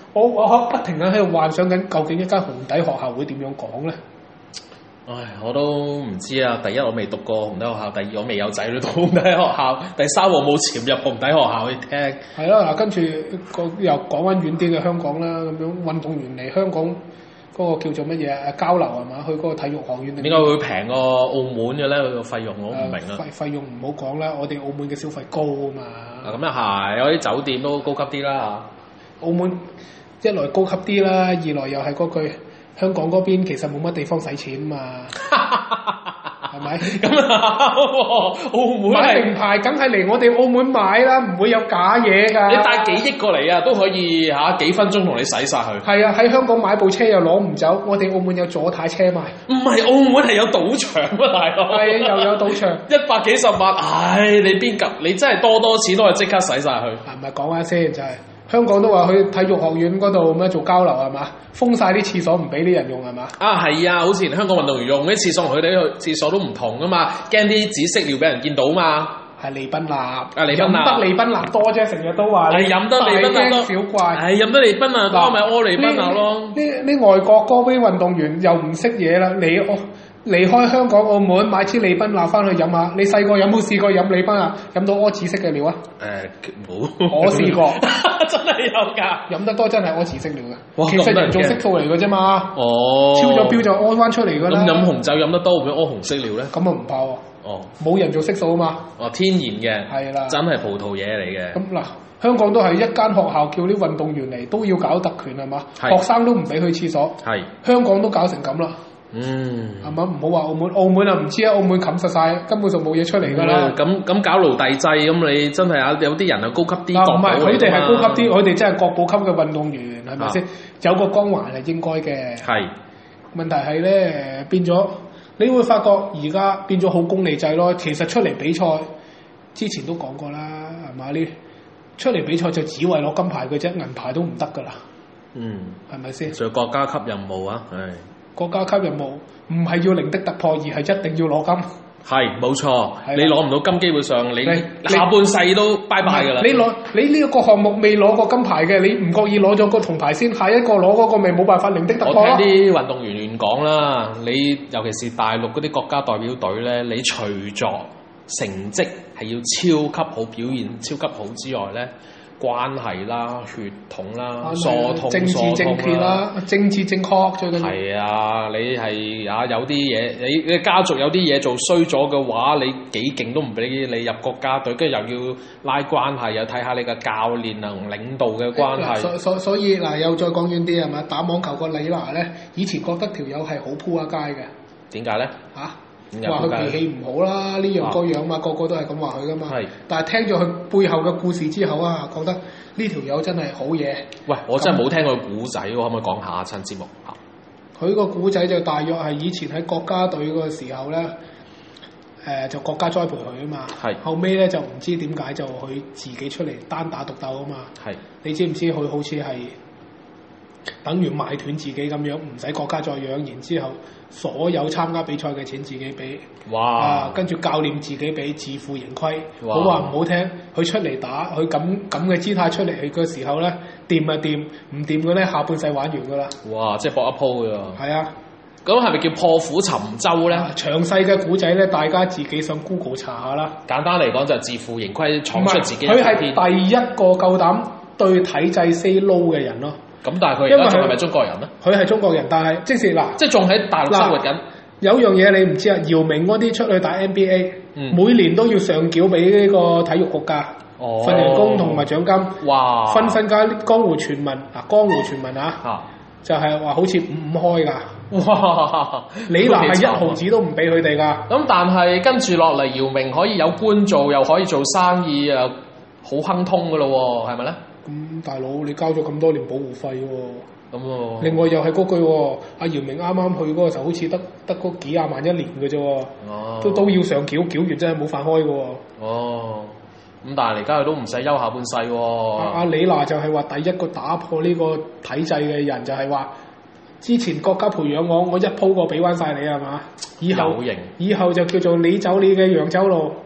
我我不停咁喺度幻想緊，究竟一間紅底學校會點樣講咧？ 唉，我都唔知啊！第一我未讀過紅底學校，第二我未有仔女讀紅底學校，第三我冇潛入紅底學校去聽。 係啦，嗱，跟住個又講翻遠啲嘅香港啦，咁樣運動員嚟香港嗰個叫做乜嘢啊？交流係嘛？去嗰個體育學院。 點解會平過澳門嘅咧？佢個費用我唔明啊！ 費費用唔好講啦，我哋澳門嘅消費高啊嘛。 啊，咁又係，有啲酒店都高級啲啦嚇。 澳門一來高級啲啦，二來又係嗰句。香港嗰邊其實冇乜地方使錢嘛，係咪？咁啊，澳門買名牌梗係嚟我哋澳門買啦，唔會有假嘢㗎。 你帶幾億過嚟啊，都可以嚇幾分鐘同你洗晒佢。 係啊，喺香港買部車又攞唔走，我哋澳門有左軚車賣。 唔係澳門係有賭場啊，大佬。 係又有賭場， 一百幾十萬，唉！你邊及？你真係多多錢都係即刻使晒佢。 係咪講下先就係、是？香港都話去體育學院嗰度咩做交流係嘛？封晒啲廁所唔俾啲人用係嘛？啊係啊，好似香港運動員用啲廁所同佢哋去廁所都唔同噶嘛，驚啲紫色尿俾人見到嘛。係利賓納，啊利賓納，飲得利賓納多啫，成日都話。係飲得利賓納多。小怪。係飲得利賓納多咪屙利賓納咯。呢呢外國嗰啲運動員又唔識嘢啦，你我。離開香港、澳門買支利賓納翻去飲下，你細個有冇試過飲利賓納飲到屙紫色嘅尿啊？誒冇、呃，我試過，真係有㗎。飲得多真係屙紫色尿嘅。哇其實人造色素嚟嘅啫嘛。哦。超咗標就屙翻出嚟㗎啦。咁飲紅酒飲得多會唔會屙紅色尿咧？咁啊唔怕喎。哦。冇人造色素啊嘛。哦，天然嘅。係啦。真係葡萄嘢嚟嘅。咁嗱，香港都係一間學校叫啲運動員嚟都要搞特權係嘛？係。學生都唔俾去廁所。係。香港都搞成咁啦。嗯，係嘛？唔好話澳門，澳門啊唔知啊，澳門冚實晒，根本就冇嘢出嚟㗎啦。咁咁、嗯、搞奴隸制，咁你真係有有啲人係高級啲。唔係，佢哋係高級啲，佢哋真係國寶級嘅運動員，係咪先？有個光環係應該嘅。係是。問題係咧，變咗，你會發覺而家變咗好功利制咯。其實出嚟比賽，之前都講過啦，係嘛？你出嚟比賽就只為攞金牌嘅啫，銀牌都唔得㗎啦。嗯，係咪先？做國家級任務啊，係。國家級任務唔係要零的突破，而係一定要攞金。係冇錯，的你攞唔到金，基本上你，你下半世都拜拜㗎啦。你攞你呢一個項目未攞過金牌嘅，你唔覺意攞咗個銅牌先，下一個攞嗰個咪冇辦法零的突破咯。我聽啲運動員員講啦，你尤其是大陸嗰啲國家代表隊咧，你除咗成績係要超級好表現、超級好之外咧。關係啦、血統啦、疏通、政治正確啦、政治正確最緊要。係啊，你係啊有啲嘢，你你家族有啲嘢做衰咗嘅話，你幾勁都唔俾你入國家隊，跟住又要拉關係，又睇下你嘅教練同領導嘅關係。所所所以嗱，又再講遠啲係嘛？打網球個李娜咧，以前覺得條友係好鋪下街嘅。點解咧？嚇、啊？話佢脾氣唔好啦，呢樣嗰樣嘛，個個都係咁話佢噶嘛。係，但係聽咗佢背後嘅故事之後啊，覺得呢條友真係好嘢。喂，我真係冇聽過古仔喎，可唔可以講下親節目啊？佢個古仔就大約係以前喺國家隊嗰個時候咧，誒、呃、就國家栽培佢啊嘛。係。後尾咧就唔知點解就佢自己出嚟單打獨鬥啊嘛。係。你知唔知佢好似係等於賣斷自己咁樣，唔使國家再養，然之後。所有參加比賽嘅錢自己俾，哇！啊，跟住教練自己俾，自負盈虧。哇好話唔好聽，佢出嚟打，佢咁咁嘅姿態出嚟嘅時候咧，掂啊掂，唔掂嘅咧下半世玩完噶啦。哇！即係搏一鋪㗎。係啊，咁係咪叫破釜沉舟咧？啊、詳細嘅古仔咧，大家自己上 Google 查下啦。簡單嚟講就係自負盈虧，闖出自己。佢係第一個夠膽對體制 say no 嘅人咯。咁但係佢而家仲係咪中國人咧？佢係中國人，但係即是嗱，即係仲喺大陸生活緊。有樣嘢你唔知啊，姚明嗰啲出去打 N B A，、嗯、每年都要上繳俾呢個體育國家，哦、份人工同埋獎金。哇！分身家江湖傳聞，嗱江湖傳聞啊，啊就係話好似五五開㗎。哇！李娜係一毫子都唔俾佢哋㗎。咁但係跟住落嚟，姚明可以有官做，又可以做生意啊，好亨通㗎咯喎，係咪咧？咁、嗯、大佬，你交咗咁多年保護費喎、哦，咁喎、哦。另外又係嗰句喎、哦，阿姚明啱啱去嗰個時候，好似得得嗰幾廿萬一年嘅啫喎，哦、都都要上繳，繳完真係冇飯開嘅喎。哦，咁但係而家佢都唔使休下半世喎、哦。阿阿、啊、李娜就係話第一個打破呢個體制嘅人，就係話之前國家培養我，我一鋪過俾翻晒你係嘛？以後有型以後就叫做你走你嘅揚州路。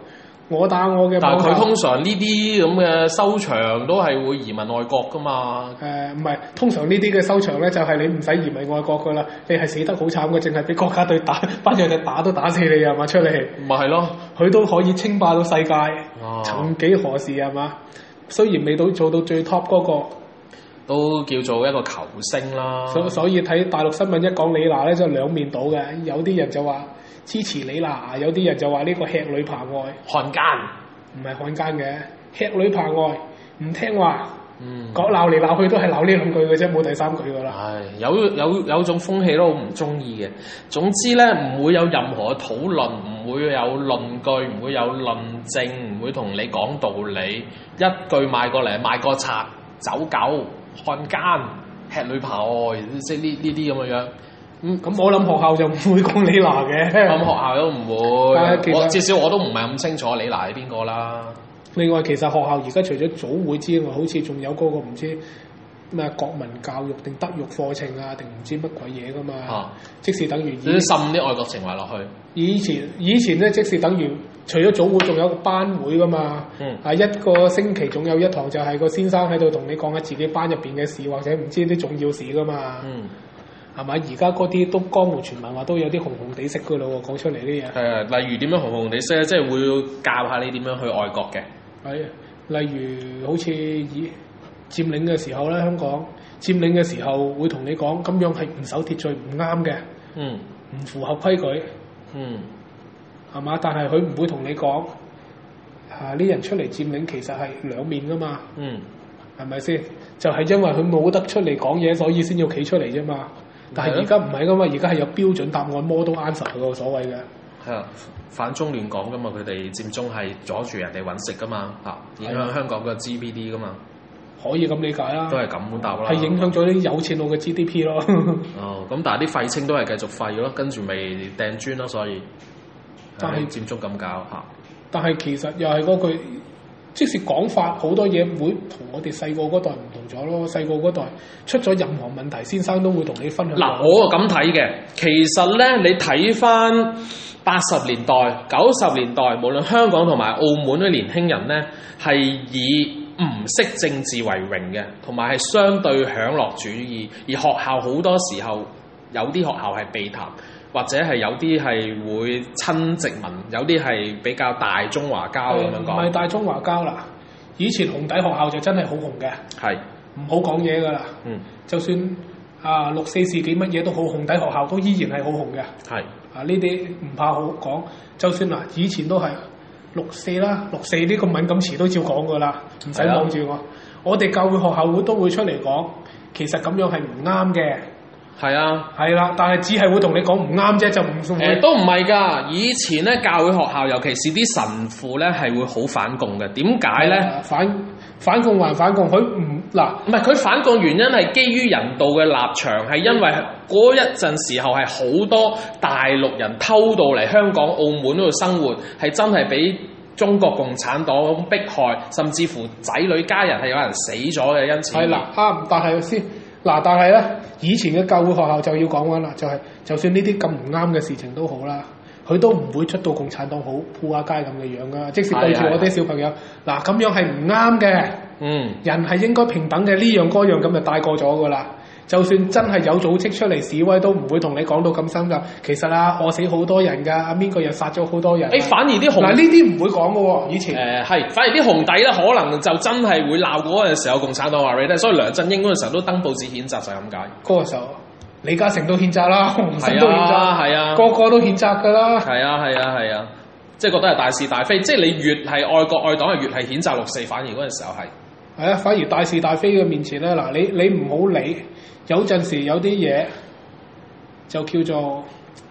我打我嘅。 但係佢通常呢啲咁嘅收場都係會移民外國噶嘛？ 誒唔係，通常呢啲嘅收場咧就係、是、你唔使移民外國噶啦，你係死得好慘嘅，淨係俾國家隊打，班人哋打都打死你係嘛出嚟？ 咪係咯， 佢都可以稱霸到世界， 啊、 曾幾何時係嘛？雖然未到做到最 top 嗰、那個， 都叫做一個球星啦。 所所以睇大陸新聞一講李娜咧，就兩面倒嘅，有啲人就話支持李娜，有啲人就話呢個吃裏扒外， 漢奸。 唔係漢奸嘅，吃裏扒外，唔聽話， 嗯， 講鬧嚟鬧去都係鬧呢兩句嘅啫，冇第三句噶啦。 係有有有種風氣都好唔中意嘅。總之咧，唔會有任何嘅討論，唔會有論據，唔會有論證，唔會同你講道理，一句賣過嚟賣個賊、走狗、漢奸、吃裏扒外，即係呢呢啲咁嘅樣。 咁咁、嗯、我諗學校就唔會講李娜嘅， 咁學校都唔會。我至少我都唔係咁清楚李娜係邊個啦。 另外，其實學校而家除咗組會之外，好似仲有嗰個唔知咩國民教育定德育課程啊，定唔知乜鬼嘢噶嘛。啊、即是等於滲啲愛國情懷落去。 以前以前咧，即是等於除咗組會，仲有個班會噶嘛。嗯。啊，一個星期總有一堂就係個先生喺度同你講下自己班入邊嘅事，或者唔知啲重要事噶嘛。嗯。係咪？而家嗰啲都江湖傳聞話都有啲紅紅地色噶咯喎，講出嚟啲嘢。係啊， 例如點樣紅紅地色咧？即係會教下你點樣去愛國嘅。 係，例如好似以佔領嘅時候咧，香港佔領嘅時候會同你講，咁樣係唔守秩序唔啱嘅。嗯。唔符合規矩。嗯。係嘛？但係佢唔會同你講，啊呢人出嚟佔領其實係兩面噶嘛。嗯。係咪先？就係、是、因為佢冇得出嚟講嘢，所以先要企出嚟啫嘛。但係而家唔係噶嘛，而家係有標準答案 model answer 個所謂嘅。係啊， 反中亂港噶嘛，佢哋佔中係阻住人哋揾食噶嘛，嚇影響香港嘅 G D P 噶嘛。 可以咁理解啦。 都係咁答啦。 係影響咗啲有錢佬嘅 G D P 咯。 哦，咁但係啲廢青都係繼續廢咯，跟住咪掟磚咯，所以。但係是佔中咁搞嚇。 但係其實又係嗰句。即使講法好多嘢會同我哋細個嗰代唔同咗咯，細個嗰代出咗任何問題，先生都會同你分享。 嗱，我係咁睇嘅，其實咧，你睇翻八十年代、九十年代，無論香港同埋澳門嘅年輕人咧，係以唔識政治為榮嘅，同埋係相對享樂主義，而學校好多時候有啲學校係避談。或者係有啲係會親殖民，有啲係比較大中華膠咁樣講。唔係大中華膠啦，以前紅底學校就真係好紅嘅。係是，唔好講嘢噶啦。嗯，就算啊六四事件乜嘢都好，紅底學校都依然係好紅嘅。係是，啊呢啲唔怕好講。就算嗱，以前都係六四啦，六四呢個敏感詞都照講噶啦，唔使望住我。的我哋教會學校會都會出嚟講，其實咁樣係唔啱嘅。 係啊， 係啦，但係只係會同你講唔啱啫，就唔誒、 呃、都唔係㗎。以前咧教會學校，尤其是啲神父咧，係會好反共嘅。點解咧？ 反反共還反共，佢唔嗱， 唔係佢反共原因係基於人道嘅立場，係因為嗰一陣時候係好多大陸人偷渡嚟香港、澳門嗰度生活，係真係俾中國共產黨迫害，甚至乎仔女家人係有人死咗嘅，因此係啦啱，但係先。嗱，但係咧，以前嘅教會學校就要講翻啦，就係、是、就算呢啲咁唔啱嘅事情都好啦，佢都唔會出到共產黨好鋪下街咁嘅樣噶，即使對住我啲小朋友，嗱咁樣係唔啱嘅，嗯，人係應該平等嘅，呢樣嗰樣咁就帶過咗噶啦。就算真係有組織出嚟示威，都唔會同你講到咁深噶。其實啊，餓死好多人噶，阿邊個又殺咗好多人。誒、欸，反而啲紅嗱呢啲唔會講噶喎，以前誒係、 呃，反而啲紅底咧，可能就真係會鬧嗰陣時候，共產黨話你聽，所以梁振英嗰陣時候都登報紙譴責就係咁解。 嗰個時候，李嘉誠都譴責啦，洪森都譴責， 係啊， 個個都譴責噶啦。 係啊係啊係啊，即係覺得係大是大非，即係你越係愛國愛黨，係越係譴責六四，反而嗰陣時候係係啊，反而大是大非嘅面前咧，嗱你你唔好理。有陣時有啲嘢就叫做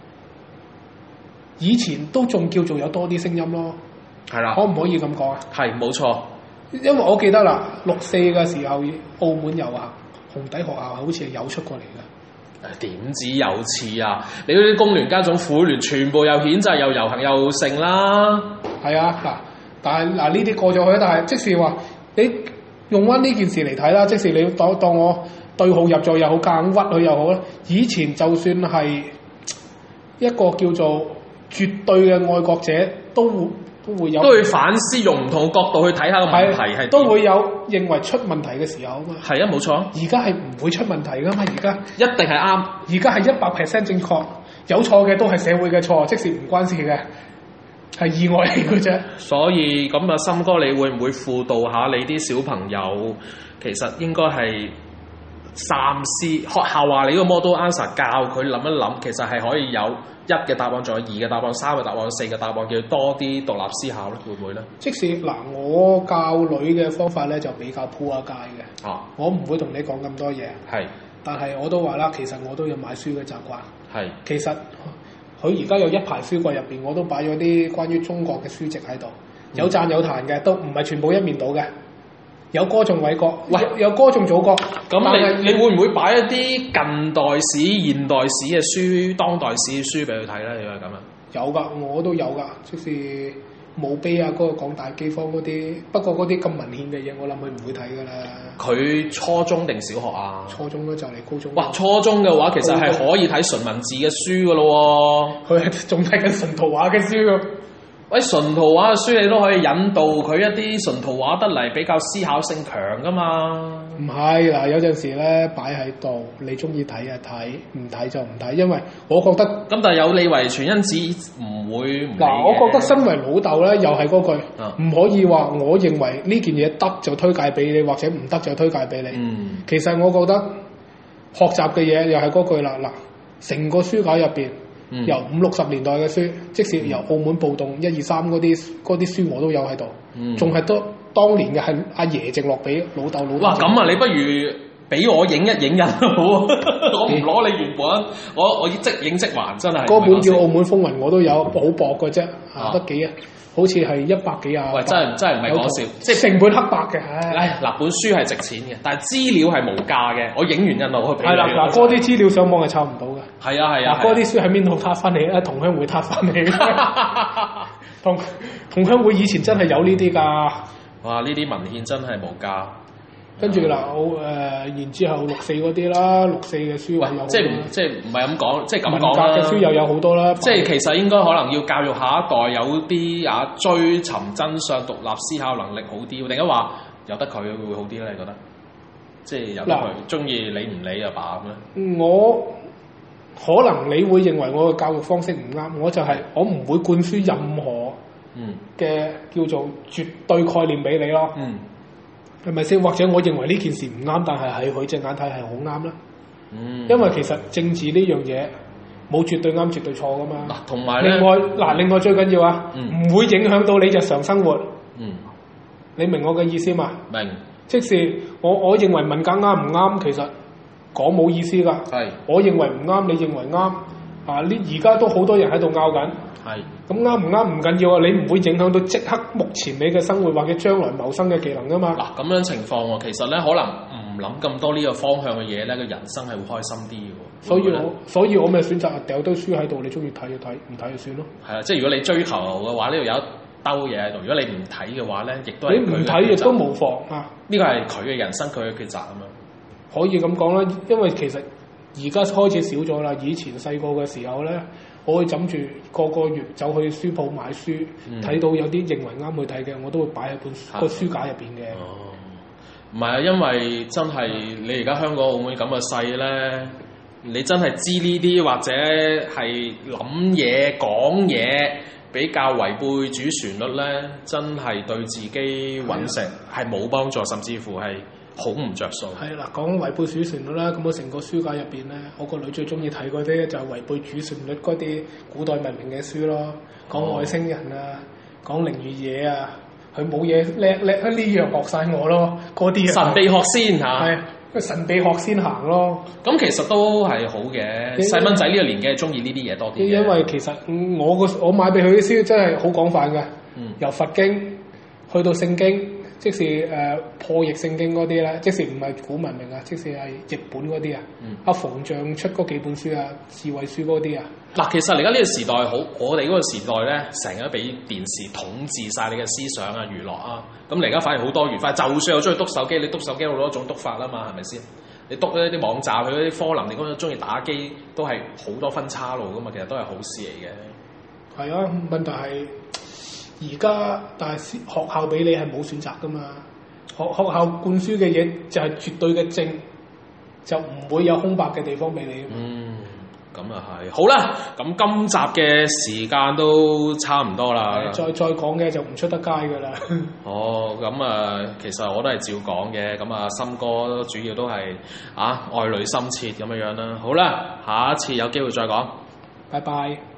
以前都仲叫做有多啲聲音咯，係啦的，可唔可以咁講啊？ 係冇錯， 因為我記得啦，六四嘅時候澳門遊行，紅底學校好似係有出過嚟嘅。 誒點止有次啊？你嗰啲工聯家總婦聯全部又譴責又遊行又成啦。係啊，嗱，但係嗱呢啲過咗去，但係即使話你用翻呢件事嚟睇啦，即使你當當我。對號入座又好，夾硬屈佢又好啦。以前就算係一個叫做絕對嘅愛國者，都都會有都會反思，用唔同嘅角度去睇下個問題係都會有認為出問題嘅時候啊嘛。 係啊，冇錯。 而家係唔會出問題噶嘛，而家一定係啱。 而家係一百 percent 正確，有錯嘅都係社會嘅錯，即使唔關事嘅，係意外嚟嘅啫。 所以咁啊，森哥，你會唔會輔導下你啲小朋友？其實應該係三思。學校話你個 model answer 教佢諗一諗，其實係可以有一嘅答案，仲有二嘅答案、三嘅答案、四嘅答案，叫佢多啲獨立思考咧，會唔會咧？ 即使嗱，我教女嘅方法咧就比較鋪下街嘅。 啊， 我唔會同你講咁多嘢。係，但係我都話啦，其實我都有買書嘅習慣。係，其實佢而家有一排書櫃入邊，我都擺咗啲關於中國嘅書籍喺度，有讚有彈嘅，都唔係全部一面倒嘅。有歌頌偉國，喂，有歌頌祖國。咁你你會唔會擺一啲近代史、現代史嘅書、當代史嘅書俾佢睇咧？如果係咁啊？有㗎，我都有㗎，即是墓碑啊，嗰、那個講大饑荒嗰啲。不過嗰啲咁文獻嘅嘢，我諗佢唔會睇㗎啦。佢初中定小學啊？初中咯，就嚟高中。哇！初中嘅話，其實係可以睇純文字嘅書㗎咯喎。佢係仲睇緊純圖畫嘅書㗎。喂，純圖畫嘅書你都可以引導佢一啲純圖畫得嚟比較思考性強噶嘛？唔係嗱，有陣時咧擺喺度，你中意睇就睇，唔睇就唔睇，因為我覺得咁，但係有你遺傳因子唔會唔嗱，我覺得身為老豆咧，又係嗰句，唔、啊、可以話我認為呢件嘢得就推介俾你，或者唔得就推介俾你。嗯，其實我覺得學習嘅嘢又係嗰句啦，嗱，成個書架入邊。嗯、由五六十年代嘅書，即使由澳門暴動一二三嗰啲嗰啲書我都有喺度，仲係都當年嘅係阿爺剩落俾老豆老豆。哇！咁啊，你不如俾我影一影印好啊！我唔攞你原本，我我即影即還，真係。嗰本叫《澳門風雲》我都有，好薄嘅啫，啊得幾啊？好似係一百幾啊！喂，真係真係唔係講笑，即係成本黑白嘅。唉，嗱，本書係值錢嘅，但係資料係無價嘅。我影完印落去俾你。係啦，嗱，嗰啲資料上網係抄唔到嘅。係啊係啊。嗱，嗰啲書喺邊度撻翻嚟咧？同鄉會撻翻嚟。同同鄉會以前真係有呢啲㗎。哇！呢啲文獻真係無價。跟住嗱，我誒然之後六四嗰啲啦，六四嘅書喂，即係即係唔係咁講，即係咁講啦。文革嘅書又有好多啦。即係其實應該可能要教育下一代有啲啊追尋真相、獨立思考能力好啲，定係話由得佢會好啲咧？你覺得？即係由得佢中意理唔理就罷咁咧？我可能你會認為我嘅教育方式唔啱，我就係我唔會灌輸任何嘅叫做絕對概念俾你咯。嗯。係咪先？或者我認為呢件事唔啱，但係喺佢隻眼睇係好啱啦。嗯，因為其實政治呢樣嘢冇絕對啱、絕對錯噶嘛。嗱，同埋另外嗱，另外最緊要啊，唔、嗯、會影響到你日常生活。嗯，你明我嘅意思嘛？明。即是我我認為文革啱唔啱，其實講冇意思㗎。係。我認為唔啱，你認為啱。啊，呢而家都好多人喺度拗緊。係，咁啱唔啱唔緊要啊！你唔會影響到即刻目前你嘅生活或者將來謀生嘅技能噶嘛？嗱，咁樣情況喎，其實咧可能唔諗咁多呢個方向嘅嘢咧，個人生係會開心啲嘅喎。所以我所以我咪選擇掉堆書喺度，你中意睇就睇，唔睇就算咯。係啊，即係如果你追求嘅話，呢度有一兜嘢喺度；如果你唔睇嘅話咧，亦都係你唔睇亦都無妨啊！呢個係佢嘅人生，佢嘅抉擇啊嘛。可以咁講啦，因為其實而家開始少咗啦。以前細個嘅時候咧。我會枕住個個月走去書鋪買書，睇、嗯、到有啲認為啱去睇嘅，我都會擺喺本書個書架入邊嘅。哦，唔係啊，因為真係你而家香港澳門咁嘅勢咧，你真係知呢啲或者係諗嘢講嘢比較違背主旋律咧，真係對自己揾食係冇幫助，甚至乎係好唔着數。係啦，講違背主旋律啦，咁我成個書架入邊咧，我個女最中意睇嗰啲就係違背主旋律嗰啲古代文明嘅書咯，講外星人啊，講靈與嘢啊，佢冇嘢叻叻，呢樣學晒我咯，嗰啲神秘學先嚇，係、啊、神秘學先行咯。咁其實都係好嘅，細蚊仔呢個年紀中意呢啲嘢多啲。因為其實我個我買俾佢啲書真係好廣泛嘅，嗯、由佛經去到聖經。即是誒、呃、破譯聖經嗰啲咧，即是唔係古文明啊，即是係譯本嗰啲啊。阿馮象出嗰幾本書啊，智慧書嗰啲啊。嗱，其實而家呢個時代好，我哋嗰個時代咧，成日都俾電視統治晒你嘅思想啊、娛樂啊。咁你而家反而好多元化，就算我中意篤手機，你篤手機好多種篤法啦嘛，係咪先？你篤嗰啲網站，佢嗰啲科林，你嗰種中意打機，都係好多分岔路噶嘛，其實都係好事嚟嘅。係啊，問題係而家但係學校俾你係冇選擇噶嘛，學學校灌輸嘅嘢就係絕對嘅正，就唔會有空白嘅地方俾你。 嗯，咁啊係。好啦，咁今集嘅時間都差唔多啦。 再再講嘅就唔出得街噶啦。 哦，咁啊，其實我都係照講嘅。咁啊，森哥主要都係啊愛女心切咁樣樣啦。好啦，下一次有機會再講。 拜拜。